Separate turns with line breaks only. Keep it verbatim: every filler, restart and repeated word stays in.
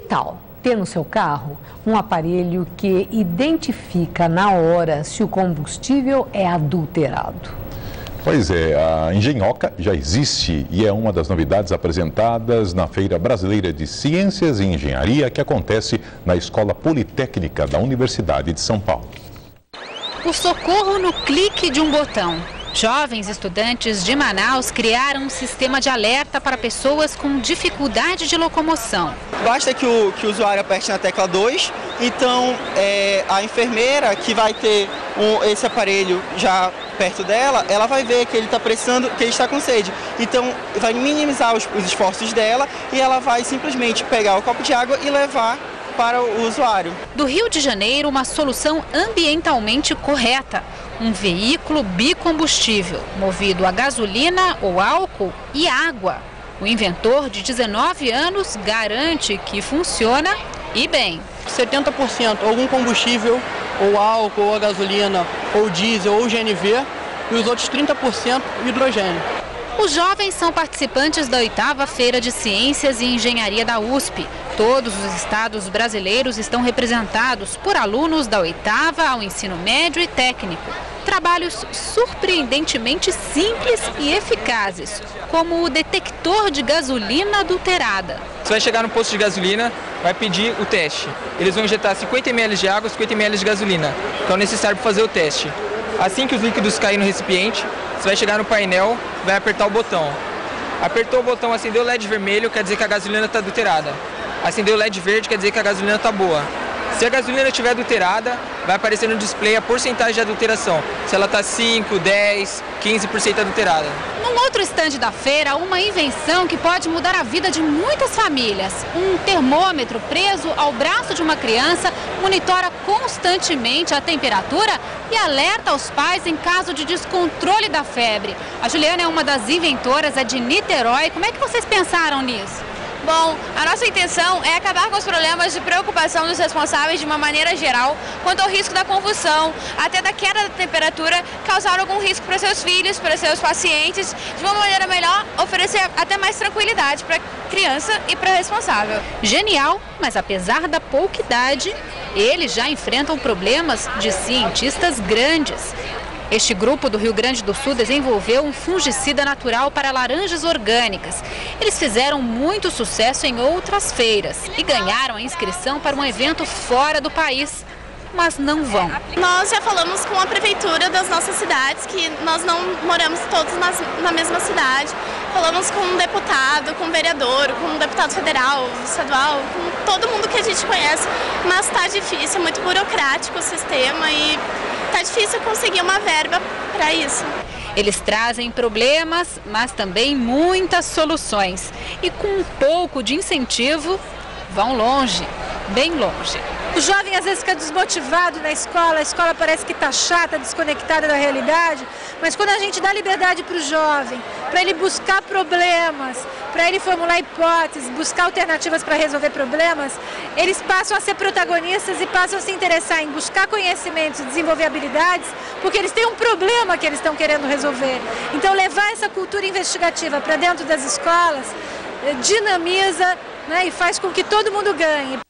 tal ter no seu carro um aparelho que identifica na hora se o combustível é adulterado?
Pois é, a Engenhoca já existe e é uma das novidades apresentadas na Feira Brasileira de Ciências e Engenharia que acontece na Escola Politécnica da Universidade de São Paulo.
O socorro no clique de um botão. Jovens estudantes de Manaus criaram um sistema de alerta para pessoas com dificuldade de locomoção.
Basta que o, que o usuário aperte na tecla dois, então é, a enfermeira que vai ter um, esse aparelho já perto dela, ela vai ver que ele está precisando, que ele está com sede. Então vai minimizar os, os esforços dela e ela vai simplesmente pegar o copo de água e levar para o usuário.
Do Rio de Janeiro, uma solução ambientalmente correta. Um veículo bicombustível, movido a gasolina ou álcool e água. O inventor, de dezenove anos, garante que funciona e bem.
setenta por cento algum combustível, ou álcool, ou a gasolina, ou diesel, ou G N V, e os outros trinta por cento hidrogênio.
Os jovens são participantes da oitava Feira de Ciências e Engenharia da U S P. Todos os estados brasileiros estão representados por alunos da oitava ao ensino médio e técnico. Trabalhos surpreendentemente simples e eficazes, como o detector de gasolina adulterada.
Você vai chegar no posto de gasolina, vai pedir o teste. Eles vão injetar cinquenta mililitros de água, cinquenta mililitros de gasolina, que é o necessário para fazer o teste. Assim que os líquidos caírem no recipiente, você vai chegar no painel, vai apertar o botão. Apertou o botão, acendeu o L E D vermelho, quer dizer que a gasolina está adulterada. Acendeu o L E D verde, quer dizer que a gasolina está boa. Se a gasolina estiver adulterada, vai aparecer no display a porcentagem de adulteração. Se ela está cinco, dez, quinze por cento adulterada.
Num outro estande da feira, uma invenção que pode mudar a vida de muitas famílias. Um termômetro preso ao braço de uma criança monitora constantemente a temperatura e alerta os pais em caso de descontrole da febre. A Juliana é uma das inventoras, é de Niterói. Como é que vocês pensaram nisso?
Bom, a nossa intenção é acabar com os problemas de preocupação dos responsáveis de uma maneira geral quanto ao risco da convulsão, até da queda da temperatura, causar algum risco para seus filhos, para seus pacientes, de uma maneira melhor, oferecer até mais tranquilidade para a criança e para o responsável.
Genial, mas apesar da pouca idade, eles já enfrentam problemas de cientistas grandes. Este grupo do Rio Grande do Sul desenvolveu um fungicida natural para laranjas orgânicas. Eles fizeram muito sucesso em outras feiras e ganharam a inscrição para um evento fora do país, mas não vão.
Nós já falamos com a prefeitura das nossas cidades, que nós não moramos todos nas, na mesma cidade. Falamos com um deputado, com um vereador, com um deputado federal, estadual, com todo mundo que a gente conhece, mas está difícil, é muito burocrático o sistema e tá difícil conseguir uma verba para isso.
Eles trazem problemas, mas também muitas soluções. E com um pouco de incentivo, vão longe, bem longe.
O jovem às vezes fica desmotivado na escola, a escola parece que está chata, desconectada da realidade, mas quando a gente dá liberdade para o jovem, para ele buscar problemas, para ele formular hipóteses, buscar alternativas para resolver problemas, eles passam a ser protagonistas e passam a se interessar em buscar conhecimentos, desenvolver habilidades, porque eles têm um problema que eles estão querendo resolver. Então levar essa cultura investigativa para dentro das escolas dinamiza, né, e faz com que todo mundo ganhe.